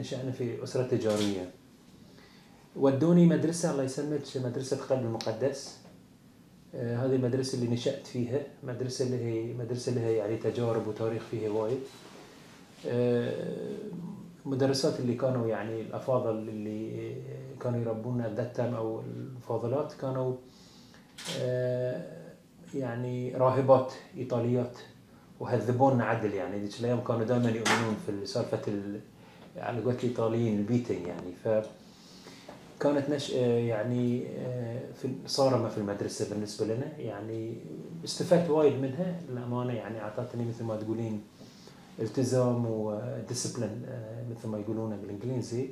نشأنا في أسرة تجارية. ودوني مدرسة الله يسلمك، مدرسة قلب المقدس. هذه المدرسة اللي نشأت فيها، مدرسة اللي هي يعني تجارب وتاريخ فيها وايد. مدرسات اللي كانوا يعني الأفاضل اللي كانوا يربونا الدتم أو الفاضلات كانوا يعني راهبات إيطاليات وهذبونا عدل. يعني ذيك الأيام كانوا دائما يؤمنون في سالفة على قولة الإيطاليين البيتنج يعني. فكانت يعني صارمة في المدرسة بالنسبة لنا، يعني استفدت وايد منها الأمانة. يعني أعطتني مثل ما تقولين التزام وديسبلين مثل ما يقولونه بالإنجليزي.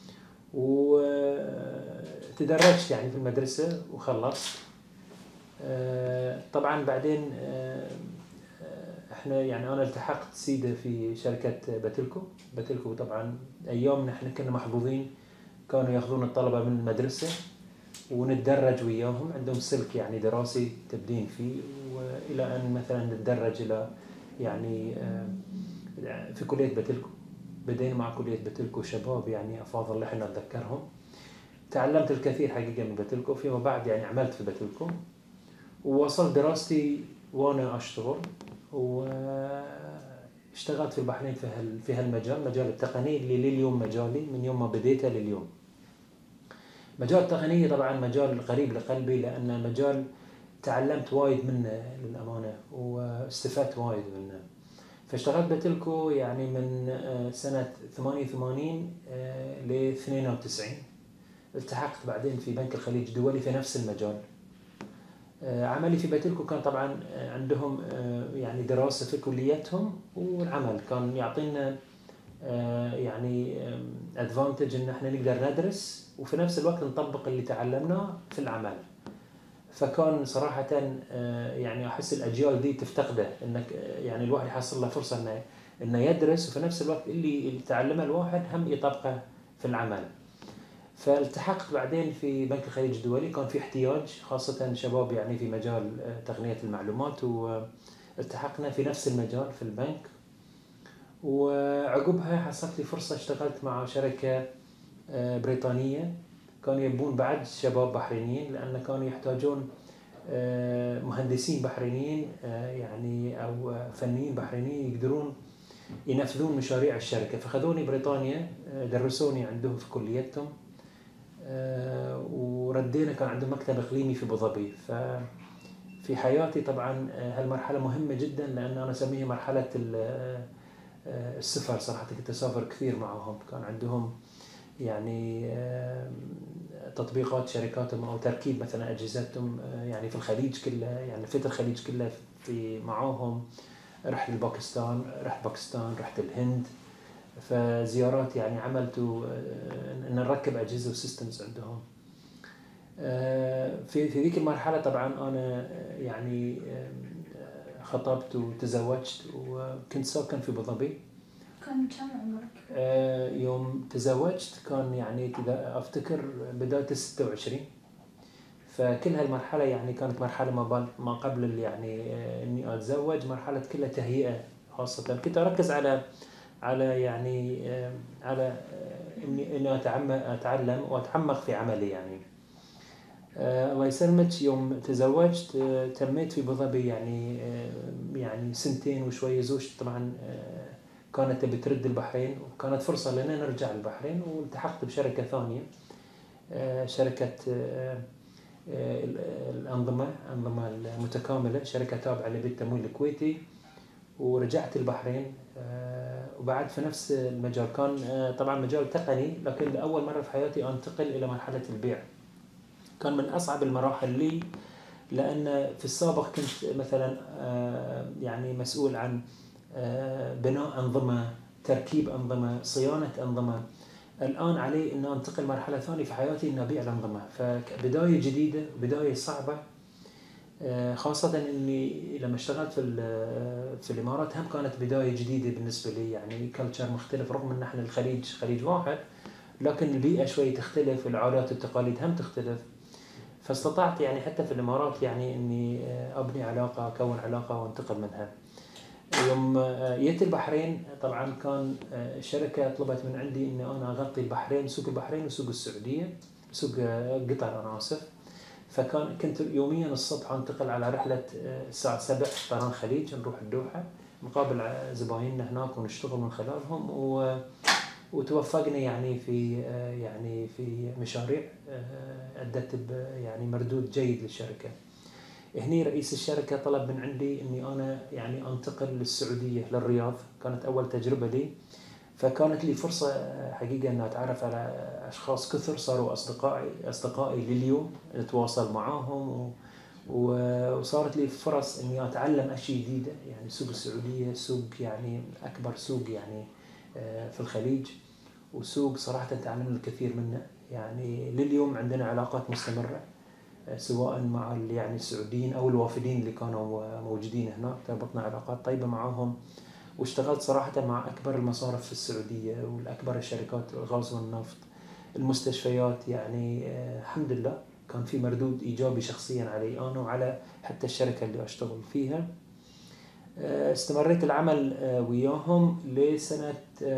وتدرجت يعني في المدرسة وخلصت. طبعا بعدين احنا يعني انا التحقت سيدة في شركة باتلكو. طبعا ايام نحن كنا محظوظين، كانوا ياخذون الطلبة من المدرسة ونتدرج وياهم، عندهم سلك يعني دراسي تبدين فيه، والى ان مثلا نتدرج الى يعني في كلية باتلكو. بدينا مع كلية باتلكو شباب يعني افاضل احنا نتذكرهم. تعلمت الكثير حقيقة من باتلكو، فيما بعد يعني عملت في باتلكو ووصلت دراستي وانا اشتغل، واشتغلت في البحرين في هالمجال، مجال التقني اللي لليوم مجالي من يوم ما بديته لليوم. مجال التقنية طبعا مجال قريب لقلبي، لأنه مجال تعلمت وايد منه للأمانة واستفدت وايد منه. فاشتغلت باتلكو يعني من سنة 88 ل 92. التحقت بعدين في بنك الخليج الدولي في نفس المجال. عملي في باتلكو كان طبعا عندهم يعني دراسة في كليتهم، والعمل كان يعطينا يعني ادفانتج ان احنا نقدر ندرس وفي نفس الوقت نطبق اللي تعلمناه في العمل. فكان صراحة يعني احس الاجيال دي تفتقده، انك يعني الواحد يحصل له فرصة انه يدرس وفي نفس الوقت اللي تعلمه الواحد هم يطبقه في العمل. فالتحقت بعدين في بنك الخليج الدولي، كان في احتياج خاصة شباب يعني في مجال تقنية المعلومات، والتحقنا في نفس المجال في البنك. وعقبها حصلت لي فرصة، اشتغلت مع شركة بريطانية، كانوا يبون بعد شباب بحرينيين، لأن كانوا يحتاجون مهندسين بحرينيين يعني أو فنيين بحرينيين يقدرون ينفذون مشاريع الشركة. فخذوني بريطانيا، درسوني عندهم في كليتهم، وردينا كان عندهم مكتب إقليمي في أبو ظبي. ففي حياتي طبعا هالمرحلة مهمة جدا، لأن أنا أسميها مرحلة السفر. صراحة كنت أسافر كثير معهم، كان عندهم يعني تطبيقات شركاتهم أو تركيب مثلا أجهزتهم يعني في الخليج كله، يعني في الخليج كله في معاهم. رحت باكستان، رحت الهند. فزيارات يعني عملت ان نركب اجهزه وسيستمز عندهم. في ذيك المرحله طبعا انا يعني خطبت وتزوجت، وكنت ساكن في ابو ظبي. كم عمرك؟ يوم تزوجت كان يعني كذا افتكر بدايه 26. فكل هالمرحله يعني كانت مرحله ما قبل يعني اني اتزوج، مرحله كلها تهيئه. خاصه كنت اركز على يعني على اني اتعلم واتعمق في عملي يعني. الله يسلمك، يوم تزوجت تميت في ابو ظبي يعني يعني سنتين وشويه. زوجتي طبعا كانت تبي ترد البحرين، وكانت فرصه لنا نرجع البحرين، والتحقت بشركه ثانيه، شركه الانظمه المتكامله، شركه تابعه لبيت التمويل الكويتي. ورجعت البحرين، وبعد في نفس المجال. كان طبعا مجال تقني، لكن لأول مرة في حياتي أنتقل إلى مرحلة البيع. كان من أصعب المراحل لي، لأن في السابق كنت مثلا يعني مسؤول عن بناء أنظمة، تركيب أنظمة، صيانة أنظمة. الآن علي أن أنتقل مرحلة ثانية في حياتي، أن أبيع الأنظمة. فبداية جديدة، بداية صعبة، خاصة إني لما اشتغلت في الإمارات هم كانت بداية جديدة بالنسبة لي، يعني كلتشر مختلف، رغم إن إحنا الخليج خليج واحد، لكن البيئة شوي تختلف، العادات والتقاليد هم تختلف. فاستطعت يعني حتى في الإمارات يعني إني أبني علاقة، أكون علاقة وانتقل منها. يوم جيت البحرين طبعا كان الشركة طلبت من عندي إني أنا أغطي البحرين، سوق البحرين وسوق السعودية، سوق قطر أنا آسف. كنت يوميا الصبح أنتقل على رحلة الساعة 7 طيران خليج، نروح الدوحة نقابل زبايننا هناك ونشتغل من خلالهم، وتوفقنا يعني في مشاريع أدت يعني مردود جيد للشركة. هني رئيس الشركة طلب من عندي إني أنا يعني أنتقل للسعودية للرياض، كانت أول تجربة لي، فكانت لي فرصة حقيقة أن أتعرف على أشخاص كثر صاروا أصدقائي لليوم، نتواصل معاهم، وصارت لي فرص إني أتعلم أشياء جديدة. يعني سوق السعودية سوق يعني أكبر سوق يعني في الخليج، وسوق صراحة تعلمنا الكثير منه. يعني لليوم عندنا علاقات مستمرة سواء مع يعني السعوديين أو الوافدين اللي كانوا موجودين هناك، ربطنا علاقات طيبة معهم. واشتغلت صراحة مع أكبر المصارف في السعودية والأكبر الشركات الغاز والنفط، المستشفيات. يعني الحمد لله كان في مردود إيجابي شخصيا علي أنا وعلى حتى الشركة اللي أشتغل فيها. استمريت العمل وياهم لسنة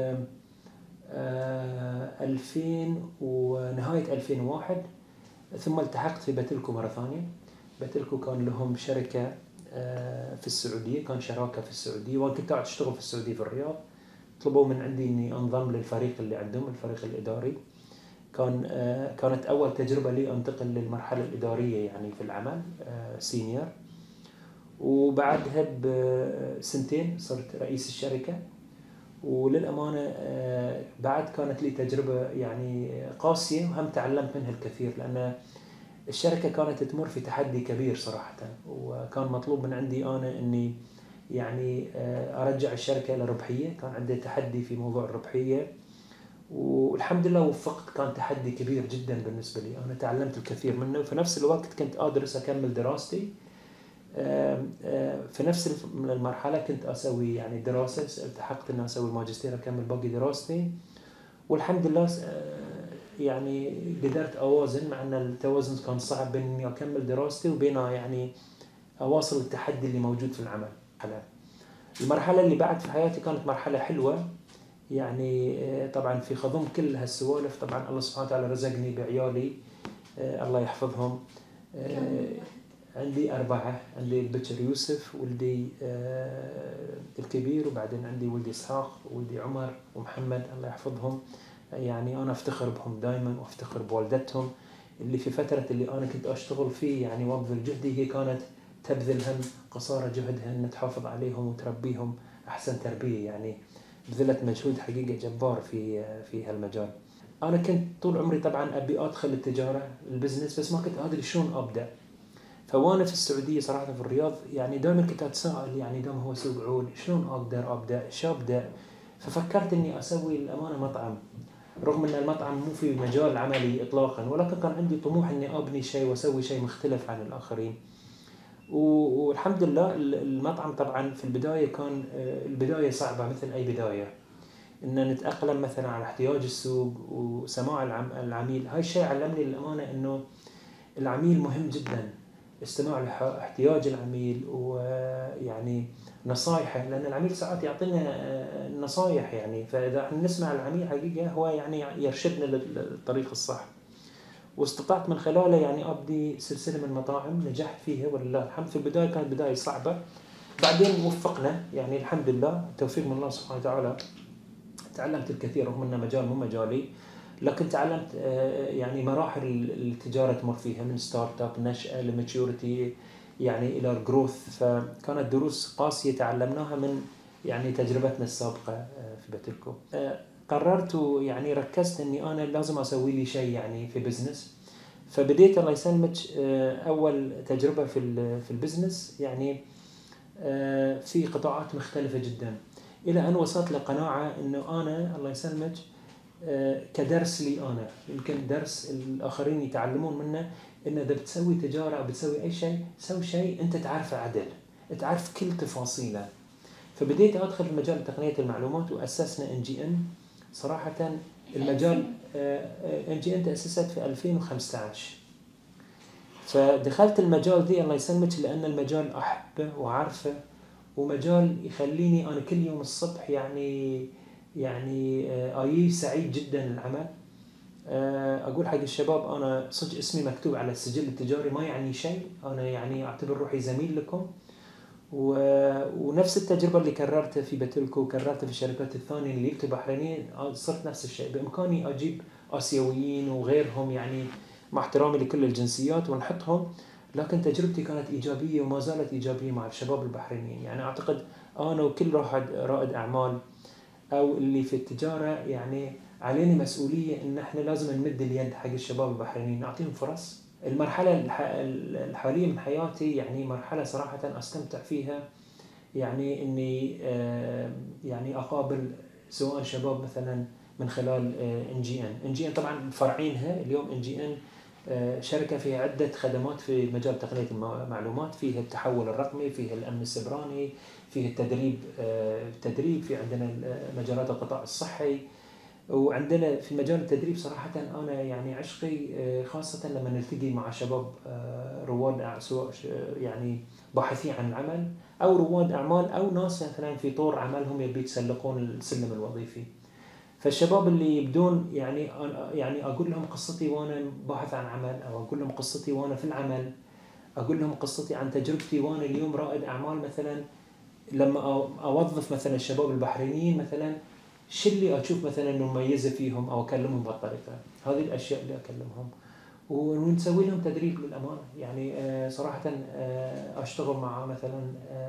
2000 ونهاية 2001، ثم التحقت في بتلكو مرة ثانية. بتلكو كان لهم شركة في السعودية، كان شراكة في السعودية، وأنا كنت قاعد أشتغل في السعودية في الرياض. طلبوا من عندي إني أنضم للفريق اللي عندهم، الفريق الإداري. كانت أول تجربة لي أنتقل للمرحلة الإدارية يعني في العمل سينيور، وبعدها بسنتين صرت رئيس الشركة. وللأمانة بعد كانت لي تجربة يعني قاسية، وهم تعلمت منها الكثير، لأن الشركة كانت تمر في تحدي كبير صراحة، وكان مطلوب من عندي أنا أني يعني أرجع الشركة إلى ربحية. كان عندي تحدي في موضوع الربحية، والحمد لله وفقت. كان تحدي كبير جدا بالنسبة لي، أنا تعلمت الكثير منه. وفي نفس الوقت كنت أدرس أكمل دراستي. في نفس المرحلة كنت أسوي يعني دراسة، التحقت أن أسوي ماجستير أكمل باقي دراستي. والحمد لله يعني قدرت أوازن، مع أن التوازن كان صعب بين إني أكمل دراستي وبين يعني أواصل التحدي اللي موجود في العمل. المرحلة اللي بعد في حياتي كانت مرحلة حلوة، يعني طبعا في خضم كل هالسوالف طبعا الله سبحانه وتعالى رزقني بعيالي الله يحفظهم. عندي 4، عندي البكر يوسف، ولدي الكبير، وبعدين عندي ولدي إسحاق، ولدي عمر ومحمد الله يحفظهم. يعني أنا أفتخر بهم دائما، وأفتخر بوالدتهم اللي في فترة اللي أنا كنت أشتغل فيه يعني وابذل جهدي، هي كانت تبذل هم قصارى جهدها أن تحافظ عليهم وتربيهم أحسن تربية. يعني بذلت مجهود حقيقة جبار في هالمجال. أنا كنت طول عمري طبعا أبي أدخل التجارة البزنس، بس ما كنت أدري شلون أبدأ. فوانا في السعودية صراحة في الرياض يعني دائما كنت أتساءل، يعني دام هو سوق عول شلون أقدر أبدأ، شو أبدأ؟ ففكرت إني أسوي الأمانة مطعم، رغم أن المطعم مو في مجال عملي إطلاقا، ولكن كان عندي طموح إني أبني شيء وأسوي شيء مختلف عن الآخرين. والحمد لله المطعم طبعا في البداية كان البداية صعبة مثل أي بداية، إن نتأقلم مثلا على احتياج السوق وسماع العميل. هاي الشيء علمني للأمانة إنه العميل مهم جدا، استماع لاحتياج العميل ويعني نصايحه، لأن العميل ساعات يعطينا نصايح يعني، فإذا احنا نسمع العميل حقيقة هو يعني يرشدنا للطريق الصح. واستطعت من خلاله يعني أبدي سلسلة من مطاعم نجحت فيها ولله الحمد. في البداية كانت بداية صعبة، بعدين وفقنا يعني الحمد لله، توفيق من الله سبحانه وتعالى. تعلمت الكثير رغم أنه مجال مو مجالي، لكن تعلمت يعني مراحل التجارة تمر فيها، من ستارت اب نشأة لماتيوريتي يعني إلى الجروث. فكانت دروس قاسية تعلمناها من يعني تجربتنا السابقة في بتلكو. قررت يعني ركزت أني أنا لازم أسوي لي شيء يعني في بزنس. فبديت الله يسلمك أول تجربة في البزنس يعني في قطاعات مختلفة جدا، إلى أن وصلت لقناعة أنه أنا الله يسلمك كدرس لي أنا، يمكن درس الآخرين يتعلمون منه، إن إذا بتسوي تجارة أو بتسوي أي شيء، سوي شيء أنت تعرفه عدل، تعرف كل تفاصيله. فبديت أدخل في مجال تقنية المعلومات، وأسسنا NGN. صراحة المجال NGN تأسست في 2015. فدخلت المجال ذي الله يسلمك لأن المجال أحبه وعارفه ومجال يخليني أنا كل يوم الصبح يعني أجي سعيد جدا العمل. أقول حق الشباب أنا صدق اسمي مكتوب على السجل التجاري ما يعني شيء، أنا يعني أعتبر روحي زميل لكم. ونفس التجربة اللي كررتها في بتلكو وكررتها في الشركات الثانية اللي جبت بحرينيين، صرت نفس الشيء. بإمكاني أجيب آسيويين وغيرهم يعني مع احترامي لكل الجنسيات ونحطهم، لكن تجربتي كانت إيجابية وما زالت إيجابية مع الشباب البحرينيين. يعني أعتقد أنا وكل رائد أعمال أو اللي في التجارة يعني علينا مسؤولية إن إحنا لازم نمد اليد حق الشباب البحرينيين، نعطيهم فرص. المرحلة الحالية من حياتي يعني مرحلة صراحة أستمتع فيها، يعني إني يعني أقابل سواء شباب مثلا من خلال NGN طبعا فرعينها اليوم. NGN شركة فيها عدة خدمات في مجال تقنية المعلومات، فيها التحول الرقمي، فيها الأمن السيبراني، فيه التدريب في عندنا مجالات القطاع الصحي. وعندنا في مجال التدريب صراحة أنا يعني عشقي خاصة لما نلتقي مع شباب رواد سواء يعني باحثين عن العمل أو رواد أعمال أو ناس مثلا في طور عملهم يبي يتسلقون السلم الوظيفي. فالشباب اللي يبدون يعني أقول لهم قصتي وأنا باحث عن عمل، أو أقول لهم قصتي وأنا في العمل، أقول لهم قصتي عن تجربتي وأنا اليوم رائد أعمال. مثلا لما أوظف مثلا الشباب البحرينيين مثلا شو اللي أشوف مثلا إنه مميزة فيهم أو أكلمهم بهالطريقة، هذه الأشياء اللي أكلمهم. ونسوي لهم تدريب للأمانة. يعني صراحة أشتغل مع مثلا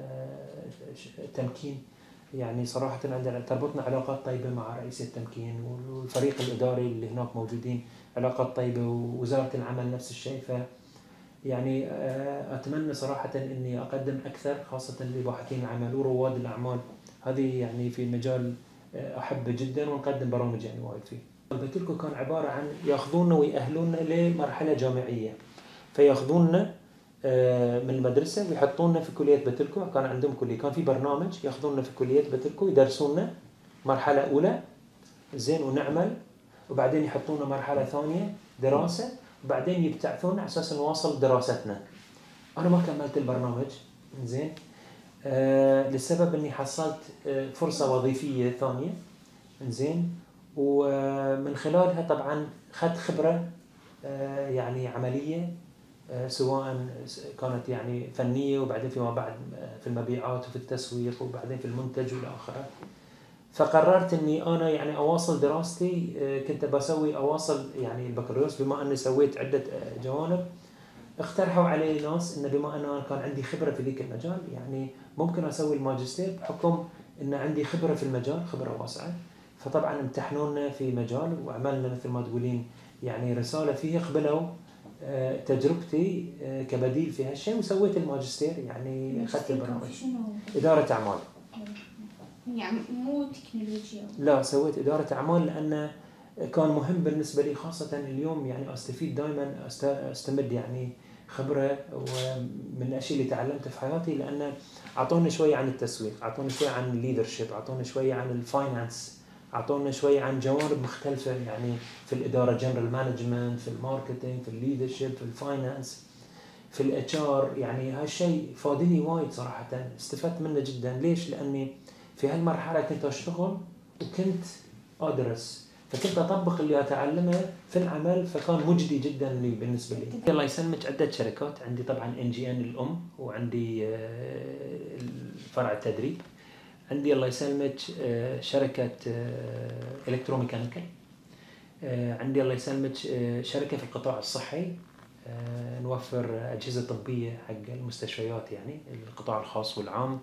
تمكين، يعني صراحة عندنا تربطنا علاقات طيبة مع رئيس التمكين والفريق الإداري اللي هناك موجودين، علاقات طيبة، ووزارة العمل نفس الشيء. يعني أتمنى صراحة إني أقدم أكثر خاصة لباحثين العمل ورواد الأعمال. هذه يعني في مجال أحبه جدا ونقدم برامج يعني وايد فيه. بتلكو كان عبارة عن يأخذوننا ويأهلوننا لمرحلة جامعية، فيأخذوننا من المدرسة ويحطوننا في كلية بتلكو. كان عندهم كلية، كان في برنامج يأخذوننا في كلية بتلكو يدرسوننا مرحلة أولى زين ونعمل، وبعدين يحطونا مرحلة ثانية دراسة، وبعدين يبتعثون على أساس نواصل دراستنا. أنا ما كملت البرنامج زين للسبب إني حصلت فرصة وظيفية ثانية زين، ومن خلالها طبعا خدت خبرة يعني عملية سواء كانت يعني فنية، وبعدين فيما بعد في المبيعات وفي التسويق، وبعدين في المنتج والآخرة. فقررت اني انا يعني اواصل دراستي. كنت اواصل يعني البكالوريوس، بما اني سويت عده جوانب. اقترحوا علي ناس ان بما ان انا كان عندي خبره في ذيك المجال يعني ممكن اسوي الماجستير بحكم ان عندي خبره في المجال، خبره واسعه. فطبعا امتحنونا في مجال وعملنا مثل ما تقولين يعني رساله فيه، قبلوا تجربتي كبديل في هالشيء وسويت الماجستير. يعني اخذت البرنامج اداره اعمال، يعني مو تكنولوجيا. لا، سويت إدارة أعمال لأنه كان مهم بالنسبة لي، خاصة اليوم يعني أستفيد دائما، أستمد يعني خبرة ومن الأشياء اللي تعلمتها في حياتي. لأنه أعطوني شوية عن التسويق، أعطوني شوية عن الليدرشيب، أعطوني شوية عن الفاينانس، أعطوني شوية عن جوانب مختلفة يعني في الإدارة، جنرال مانجمنت، في الماركتينج، في الليدرشيب، في الفاينانس، في الاتش يعني هالشيء فادني وايد صراحة، استفدت منه جدا. ليش؟ لأني في هالمرحلة كنت أشتغل وكنت أدرس، فكنت أطبق اللي أتعلمه في العمل، فكان مجدي جدا لي بالنسبة لي. الله يسلمك عدة شركات، عندي طبعا NGN الأم، وعندي فرع التدريب، عندي الله يسلمك شركة إلكتروميكانيكال، عندي الله يسلمك شركة في القطاع الصحي، نوفر أجهزة طبية حق المستشفيات يعني القطاع الخاص والعام.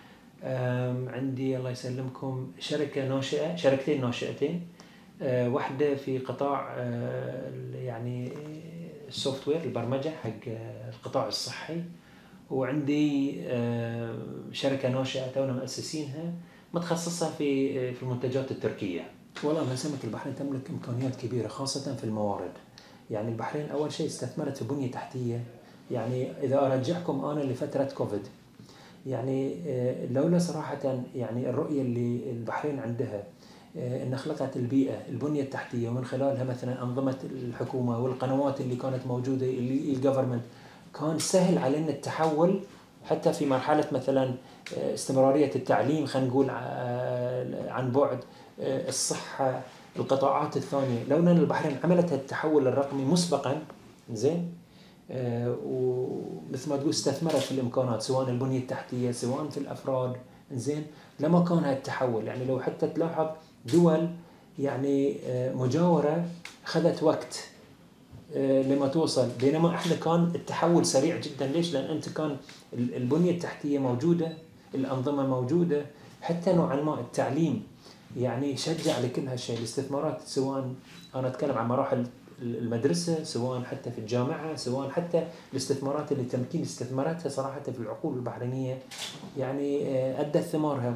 عندي الله يسلمكم شركة ناشئة، شركتين ناشئتين، واحدة في قطاع يعني السوفت وير، البرمجة حق القطاع الصحي، وعندي شركة ناشئة تونا مؤسسينها متخصصة في المنتجات التركية. والله سمك البحرين تملك إمكانيات كبيرة خاصة في الموارد. يعني البحرين أول شيء استثمرت في بنية تحتية. يعني إذا أرجعكم أنا لفترة كوفيد، يعني لولا صراحة يعني الرؤية اللي البحرين عندها إن خلقت البيئة، البنية التحتية، ومن خلالها مثلا أنظمة الحكومة والقنوات اللي كانت موجودة اللي الجفرمنت، كان سهل علينا التحول حتى في مرحلة مثلا استمرارية التعليم، خلينا نقول عن بعد، الصحة، القطاعات الثانية. لو أن البحرين عملت التحول الرقمي مسبقا، زين، ومثل ما تقول استثمرت في الإمكانات، سواء البنية التحتية سواء في الأفراد، زين، لما كان هالتحول. يعني لو حتى تلاحظ دول يعني مجاورة أخذت وقت لما توصل، بينما احنا كان التحول سريع جدا. ليش؟ لأن أنت كان البنية التحتية موجودة، الأنظمة موجودة، حتى نوعا ما التعليم يعني شجع لكل هالشيء. الاستثمارات سواء أنا أتكلم عن مراحل المدرسة، سواء حتى في الجامعة، سواء حتى الاستثمارات اللي تمكين استثماراتها صراحة في العقول البحرينية يعني أدت ثمارها.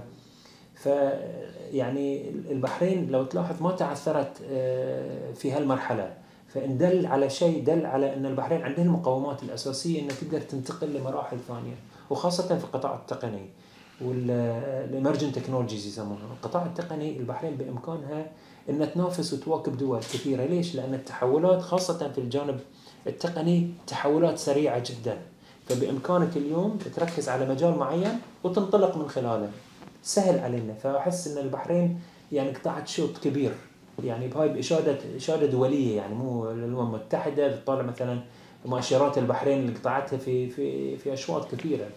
فيعني البحرين لو تلاحظ ما تعثرت في هالمرحلة، فإن دل على شيء، دل على أن البحرين عندها المقومات الأساسية أنها تقدر تنتقل لمراحل ثانية، وخاصة في القطاع التقني والإمرجنت تكنولوجيز يسمونها. القطاع التقني البحرين بإمكانها أن تنافس وتواكب دول كثيرة. ليش؟ لأن التحولات خاصة في الجانب التقني تحولات سريعة جدا، فبإمكانك اليوم تركز على مجال معين وتنطلق من خلاله، سهل علينا. فأحس أن البحرين يعني قطعت شوط كبير، يعني بهاي بإشادة دولية، يعني مو الأمم المتحدة تطالع مثلا مؤشرات البحرين اللي قطعتها في أشواط كثيرة.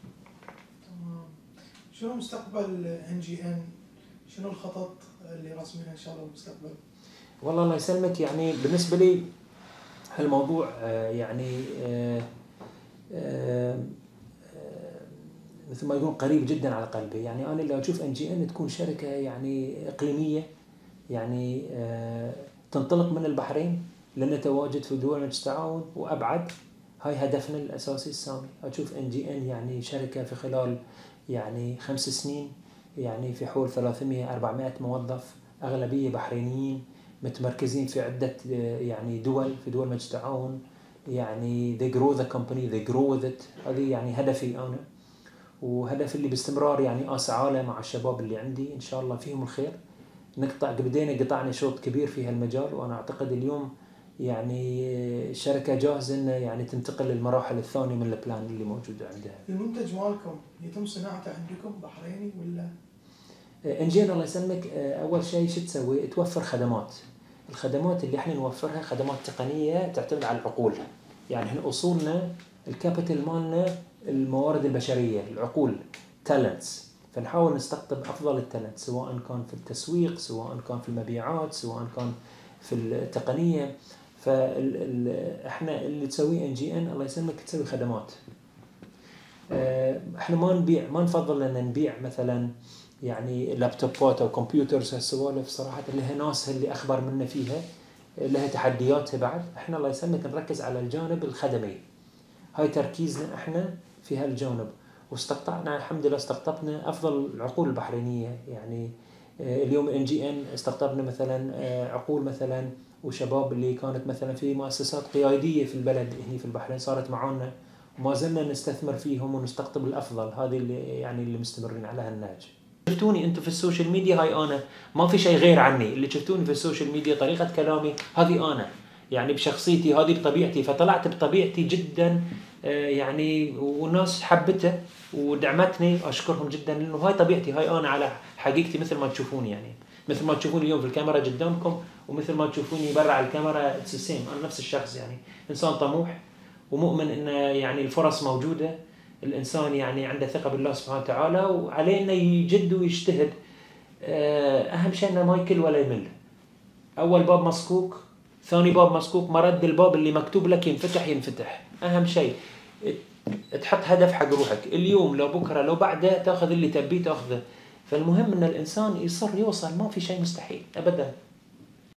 شنو مستقبل NGN؟ شنو الخطط اللي رسمينها إن شاء الله بالمستقبل؟ والله الله يسلمك، يعني بالنسبة لي هالموضوع يعني مثل ما يقولون قريب جدا على قلبي. يعني أنا اللي أشوف NGN تكون شركة يعني إقليمية، يعني تنطلق من البحرين لنتواجد في دول التعاون وأبعد. هاي هدفنا الأساسي السامي. أشوف NGN يعني شركة في خلال يعني 5 سنين يعني في حول 300-400 موظف، أغلبية بحرينيين متمركزين في عدة يعني دول، في دول مجلس التعاون. يعني they grow the company, they grow with it. هذه يعني هدفي أنا، وهدف اللي باستمرار يعني أسعى مع الشباب اللي عندي إن شاء الله فيهم الخير. بدينا قطعنا شوط كبير في هالمجال، وأنا أعتقد اليوم يعني الشركة جاهزة إنه يعني تنتقل للمراحل الثانية من البلان اللي موجودة عندها. المنتج مالكم يتم صناعته عندكم بحريني ولا؟ NGN الله يسلمك، أول شيء شو تسوي؟ توفر خدمات. الخدمات اللي احنا نوفرها خدمات تقنية تعتمد على العقول. يعني احنا أصولنا الكابيتال مالنا الموارد البشرية، العقول، talents. فنحاول نستقطب أفضل التالنت، سواء كان في التسويق، سواء كان في المبيعات، سواء كان في التقنية. فإحنا اللي تسويه NGN الله يسلمك تسوي خدمات. إحنا ما نفضل أن نبيع مثلا يعني لابتوبات أو كمبيوترز. هالسوالف صراحة لها ناس اللي أخبر منا فيها، لها تحدياتها بعد. إحنا الله يسلمك نركز على الجانب الخدمي، هاي تركيزنا إحنا في هالجانب. واستقطعنا الحمد لله، استقطبنا أفضل العقول البحرينية. يعني اليوم NGN استقطبنا مثلا عقول مثلا وشباب اللي كانت مثلا في مؤسسات قيادية في البلد هنا في البحرين صارت معانا، وما زلنا نستثمر فيهم ونستقطب الأفضل. هذه اللي يعني اللي مستمرين على هالنهج. شفتوني أنتم في السوشيال ميديا، هاي أنا، ما في شيء غير عني. اللي شفتوني في السوشيال ميديا طريقة كلامي هذه أنا، يعني بشخصيتي هذه بطبيعتي. فطلعت بطبيعتي جدا يعني، والناس حبته ودعمتني، أشكرهم جدا، لأنه هاي طبيعتي، هاي أنا على حقيقتي مثل ما تشوفوني. يعني مثل ما تشوفوني اليوم في الكاميرا قدامكم، ومثل ما تشوفوني برا على الكاميرا it's the same. أنا نفس الشخص، يعني إنسان طموح ومؤمن إن يعني الفرص موجودة. الإنسان يعني عنده ثقة بالله سبحانه وتعالى، وعليه إنه يجد ويجتهد. أهم شيء إنه ما يكل ولا يمل. أول باب مسكوك، ثاني باب مسكوك، مرد الباب اللي مكتوب لك ينفتح. أهم شيء تحط هدف حق روحك، اليوم لو بكرة لو بعده تأخذ اللي تبيه تأخذه. فالمهم إن الإنسان يصر يوصل، ما في شيء مستحيل أبدا.